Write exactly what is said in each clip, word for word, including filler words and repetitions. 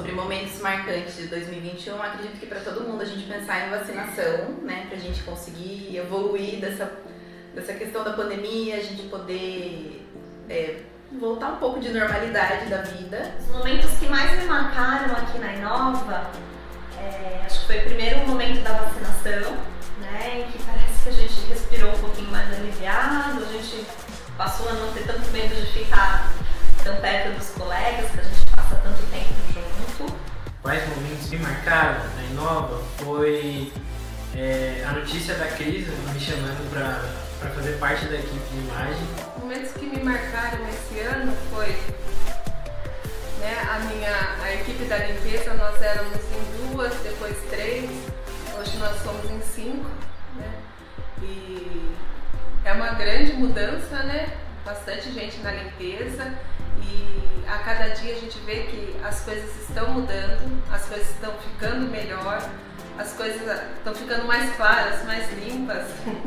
sobre momentos marcantes de dois mil e vinte e um, acredito que para todo mundo a gente pensar em vacinação, né, pra gente conseguir evoluir dessa, dessa questão da pandemia, a gente poder é, voltar um pouco de normalidade da vida. Os momentos que mais me marcaram aqui na Inova, é, acho que foi primeiro o momento da vacinação, né, em que parece que a gente respirou um pouquinho mais aliviado, a gente passou a não ter tanto medo de ficar tão perto dos colegas, que a gente passa tanto tempo junto. Quais momentos me marcaram na Inova foi é, a notícia da Cris me chamando para fazer parte da equipe de imagem. Momentos que me marcaram esse ano foi, né, a minha a equipe da limpeza, nós éramos em duas, depois três, hoje nós somos em cinco, né? E é uma grande mudança, né? Bastante gente na limpeza e a cada dia a gente vê que as coisas estão mudando, as coisas estão ficando melhor, as coisas estão ficando mais claras, mais limpas.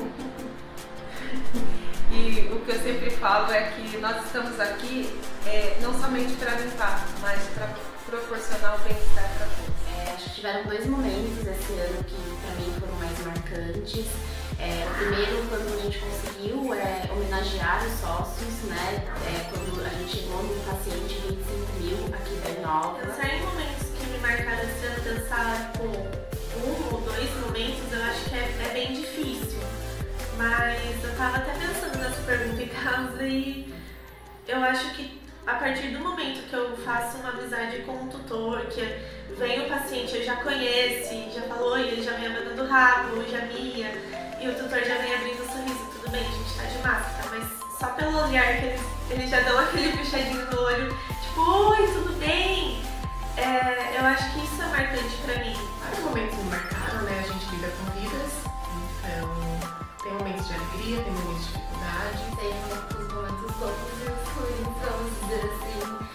E o que eu sempre falo é que nós estamos aqui é, não somente para limpar, mas para proporcionar o bem-estar para todos. É, acho que tiveram dois momentos esse ano que para mim foram mais marcantes. É, o primeiro, quando a gente conseguiu é, homenagear os sócios, né? É, quando a gente chegou no paciente vinte e cinco mil aqui da Inova. Pensar em momentos que me marcaram esse ano, pensar com um ou dois momentos, eu acho que é, é bem difícil. Mas eu tava até pensando nessa pergunta em casa e eu acho que a partir do momento que eu faço uma amizade com um tutor, que vem o paciente, eu já conhece, já falou, oi, ele já vem abanando o rabo, já mia, e o tutor já vem abrindo o sorriso, tudo bem, a gente tá de máscara, mas só pelo olhar que eles, eles já dão aquele puxadinho no olho, tipo, oi, tudo bem? É, eu acho que isso é marcante pra mim. Vários momentos me marcaram, né? A gente lida com vidas, então tem momentos de alegria, tem momentos de dificuldade. Tem os momentos bons e os ruins, vamos dizer assim.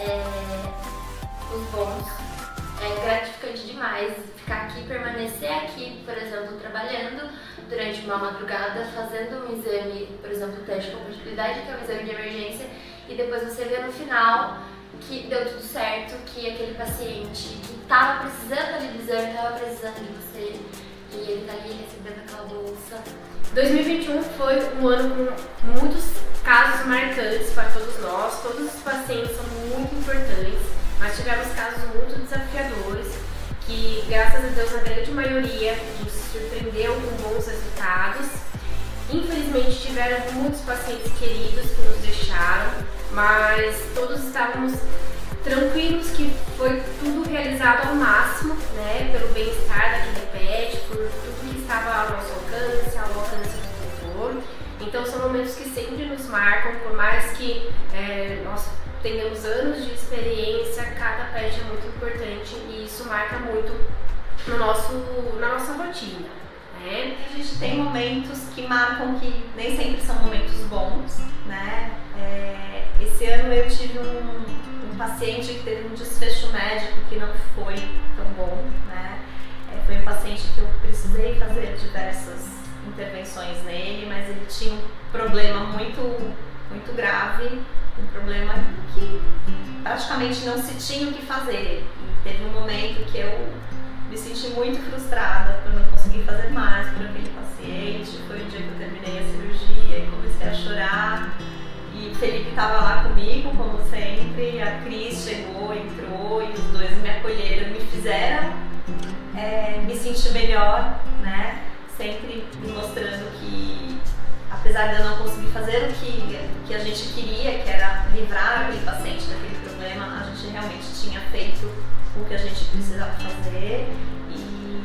É, os bons. É gratificante demais ficar aqui, permanecer aqui, por exemplo, trabalhando durante uma madrugada, fazendo um exame, por exemplo, o teste de compatibilidade, que é um exame de emergência, e depois você vê no final que deu tudo certo, que aquele paciente que estava precisando ali do exame, estava precisando de você, e ele está ali recebendo aquela bolsa. dois mil e vinte e um foi um ano com muitos casos marcantes para todos nós, todos os pacientes são muito importantes, mas tivemos casos muito desafiadores, que graças a Deus, na grande maioria, a gente se surpreendeu com bons resultados. Infelizmente tiveram muitos pacientes queridos que nos deixaram, mas todos estávamos tranquilos que foi tudo realizado ao máximo, né, pelo bem-estar daquele pet, por tudo que estava ao nosso alcance, ao alcance do tutor. Então são momentos que sempre nos marcam, por mais que é, nós tenhamos anos de experiência, cada pet é muito importante e isso marca muito no nosso, na nossa rotina. Né? A gente tem momentos que marcam que nem sempre são momentos bons, né? É, esse ano eu tive um, um paciente que teve um desfecho médico que não foi tão bom, né? É, foi um paciente que eu precisei fazer diversas intervenções nele, mas ele tinha um problema muito, muito grave, um problema que praticamente não se tinha o que fazer. E teve um momento que eu me senti muito frustrada por não conseguir fazer mais por aquele paciente. Foi o dia que eu terminei a cirurgia e comecei a chorar. E o Felipe estava lá comigo, como sempre. A Cris chegou, entrou e os dois me acolheram, me fizeram é, me sentir melhor, né? Sempre me mostrando que, apesar de eu não conseguir fazer o que, que a gente queria, que era livrar aquele paciente daquele problema, a gente realmente tinha feito o que a gente precisava fazer. E,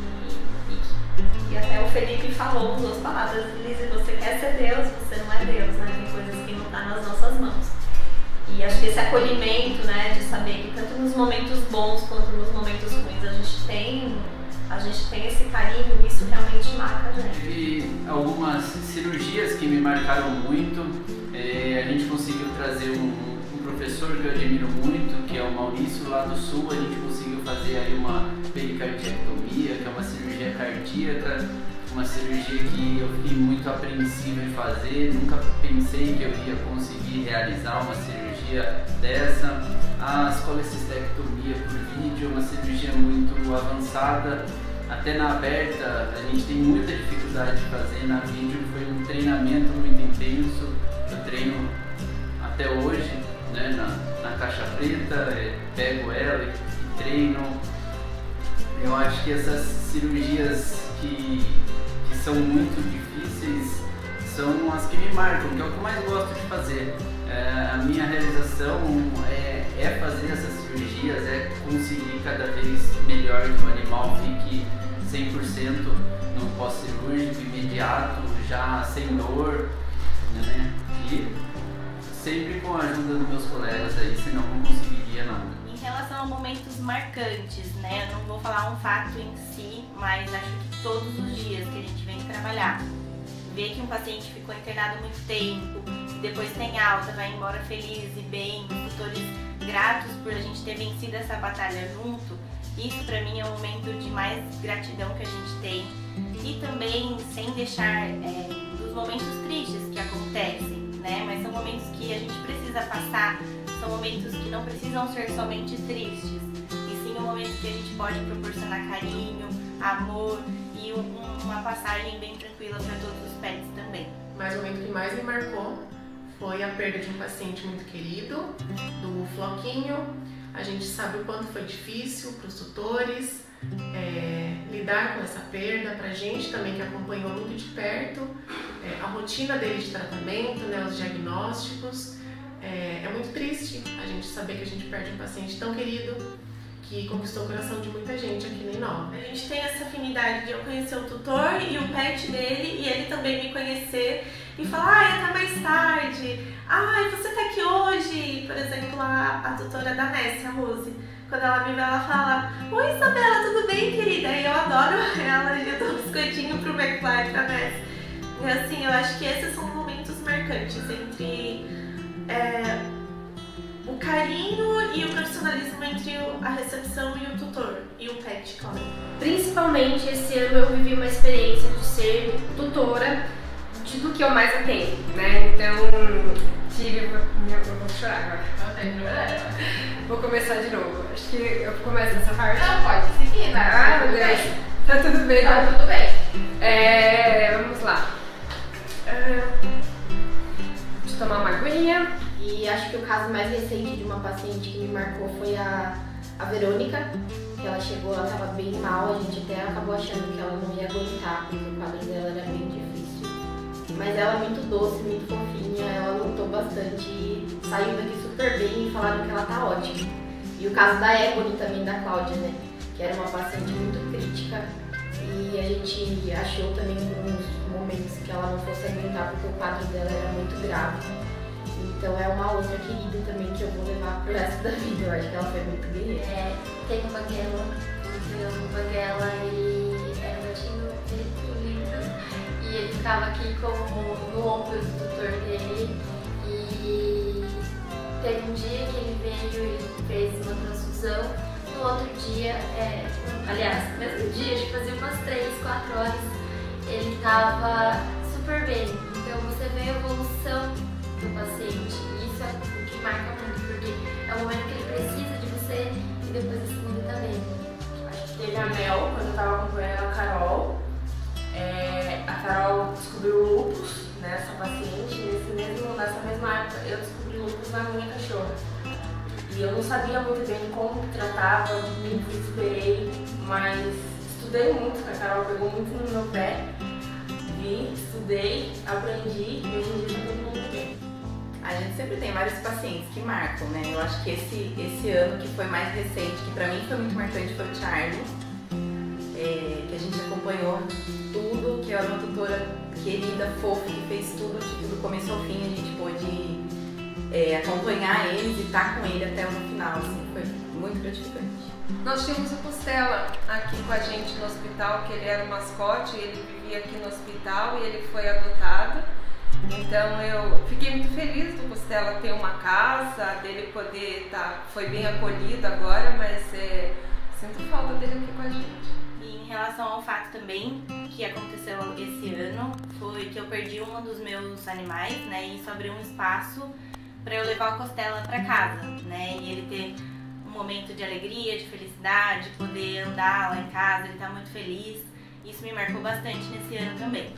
e, e até o Felipe falou duas palavras: Lise, você quer ser Deus, você não é Deus, né? Tem coisas que não estão nas nossas mãos. E acho que esse acolhimento, né, de saber que tanto nos momentos bons quanto nos momentos ruins a gente tem, a gente tem esse carinho, isso realmente marca a gente. Tive algumas cirurgias que me marcaram muito. É, a gente conseguiu trazer um um professor que eu admiro muito, que é o Maurício, lá do Sul. A gente conseguiu fazer aí uma pericardiectomia, que é uma cirurgia cardíaca, uma cirurgia que eu fiquei muito apreensivo em fazer, nunca pensei que eu ia conseguir realizar uma cirurgia dessa. A colecistectomia por vídeo, uma cirurgia muito avançada, até na aberta a gente tem muita dificuldade de fazer, na vídeo foi um treinamento muito intenso, eu treino até hoje, né, na, na caixa preta, é, pego ela e, e treino. Eu acho que essas cirurgias que, que são muito difíceis são as que me marcam, que é o que eu mais gosto de fazer. É, a minha realização é, é fazer essas cirurgias, é conseguir cada vez melhor que o animal fique cem por cento no pós-cirúrgico, imediato, já sem dor, né? E sempre com a ajuda dos meus colegas aí, senão não conseguiria não. Em relação a momentos marcantes, né? Eu não vou falar um fato em si, mas acho que todos os dias que a gente vem trabalhar, ver que um paciente ficou internado muito tempo, e depois tem alta, vai embora feliz e bem, os tutores gratos por a gente ter vencido essa batalha junto, isso pra mim é o momento de mais gratidão que a gente tem. E também sem deixar é, dos momentos tristes que acontecem, né? Mas são momentos que a gente precisa passar, são momentos que não precisam ser somente tristes, e sim um momento que a gente pode proporcionar carinho, amor e um, uma passagem bem tranquila para todos os pets também. Mas o momento que mais me marcou foi a perda de um paciente muito querido, do Floquinho. A gente sabe o quanto foi difícil para os tutores é, lidar com essa perda, para a gente também que acompanhou muito de perto, é, a rotina dele de tratamento, né, os diagnósticos. É, é muito triste a gente saber que a gente perde um paciente tão querido, que conquistou o coração de muita gente aqui em Nova. A gente tem essa afinidade de eu conhecer o tutor e o pet dele, e ele também me conhecer e falar, ai, até mais tarde, ai, você tá aqui hoje. Por exemplo, a, a tutora da Nessie, a Rose, quando ela me vê, ela fala, oi Isabela, tudo bem, querida? E eu adoro ela, e eu dou um biscoitinho pro McFly, pra Nessie. E assim, eu acho que esses são momentos marcantes entre é, o carinho e o profissionalismo entre a recepção e o tutor, e o pet, claro. Principalmente esse ano eu vivi uma experiência de ser tutora de, do que eu mais atendo, né? Então, tive... Eu vou chorar agora. Vou começar de novo. Acho que eu começo essa parte. Não, pode seguir, né? Ah, meu Deus. Tá tudo bem? Tá tudo bem. É, vamos lá. Uh, deixa eu tomar uma aguinha. E acho que o caso mais recente de uma paciente que me marcou foi a, a Verônica, que ela chegou, ela estava bem mal, a gente até acabou achando que ela não ia aguentar, porque o quadro dela era bem difícil. Mas ela é muito doce, muito fofinha, ela lutou bastante e saiu daqui super bem e falaram que ela tá ótima. E o caso da Ebony também, da Cláudia, né, que era uma paciente muito crítica, e a gente achou também alguns momentos que ela não fosse aguentar, porque o quadro dela era muito grave. Então é uma outra querida também que eu vou levar pro resto da vida. Eu acho que ela foi muito guerreira. É, tem o Banguela, o Banguela, ele era um gatinho muito lindo e ele ficava aqui como no ombro do tutor dele. E teve um dia que ele veio e fez uma transfusão. No outro dia, é, aliás, no mesmo dia, acho que fazia umas três, quatro horas, ele estava super bem. Então você vê a evolução do paciente, e isso é o que marca muito, porque é o momento que ele precisa de você e depois a segunda também. Acho que teve a Mel, quando eu tava acompanhando a Carol, é, a Carol descobriu o lúpus nessa paciente, nesse mesmo, nessa mesma época eu descobri o lúpus na minha cachorra. E eu não sabia muito bem como que tratava, me desesperei, mas estudei muito, a Carol pegou muito no meu pé, vi, estudei, aprendi e hoje em dia tá todo mundo bem. A gente sempre tem vários pacientes que marcam, né? Eu acho que esse, esse ano que foi mais recente, que pra mim foi muito marcante, foi o Charlie, é, que a gente acompanhou tudo, que era uma tutora querida, fofa, que fez tudo, de tudo começo ao fim, a gente pôde é, acompanhar eles e estar com ele até o final, assim, foi muito gratificante. Nós tínhamos o Costela aqui com a gente no hospital, que ele era um mascote, ele vivia aqui no hospital e ele foi adotado. Então eu fiquei muito feliz do Costela ter uma casa, dele poder estar, tá, foi bem acolhido agora, mas é, sinto falta dele aqui com a gente. em relação ao fato também que aconteceu esse ano, foi que eu perdi um dos meus animais, né? E isso abriu um espaço para eu levar o Costela para casa, né? E ele ter um momento de alegria, de felicidade, poder andar lá em casa, ele tá muito feliz. Isso me marcou bastante nesse ano também.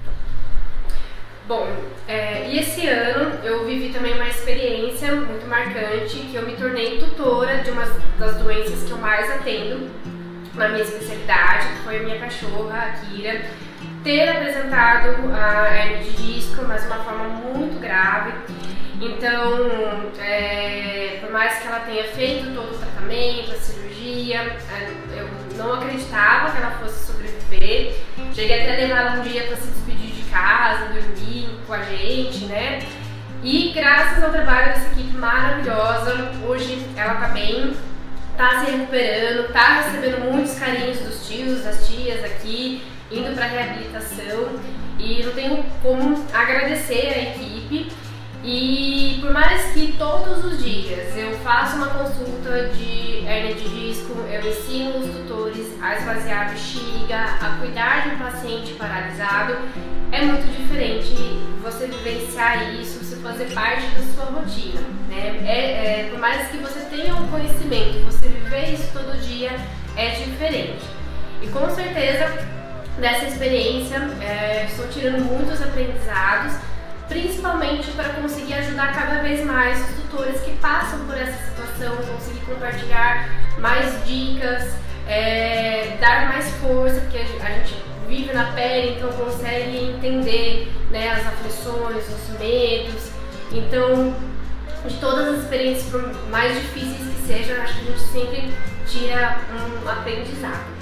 Bom, é, e esse ano eu vivi também uma experiência muito marcante, que eu me tornei tutora de uma das doenças que eu mais atendo na minha especialidade, que foi a minha cachorra, a Kira, ter apresentado a hernia de disco, mas de uma forma muito grave. Então, é, por mais que ela tenha feito todo o tratamento, a cirurgia, eu não acreditava que ela fosse sobreviver. Cheguei até a levar ela um dia para se despedir de casa, dormir com a gente, né? E graças ao trabalho dessa equipe maravilhosa, hoje ela tá bem, tá se recuperando, tá recebendo muitos carinhos dos tios, das tias aqui, indo para reabilitação, e não tenho como agradecer a equipe. E por mais que todos os dias eu faça uma consulta de hernia de disco, eu ensino os tutores a esvaziar a bexiga, a cuidar de um paciente paralisado, é muito diferente você vivenciar isso, você fazer parte da sua rotina, né? É, é, por mais que você tenha um conhecimento, você viver isso todo dia é diferente. E com certeza dessa experiência é, estou tirando muitos aprendizados, principalmente para conseguir ajudar cada vez mais os tutores que passam por essa situação, conseguir compartilhar mais dicas, é, dar mais força, porque a gente vive na pele, então consegue entender, né, as aflições, os medos. Então, de todas as experiências, por mais difíceis que sejam, acho que a gente sempre tira um aprendizado.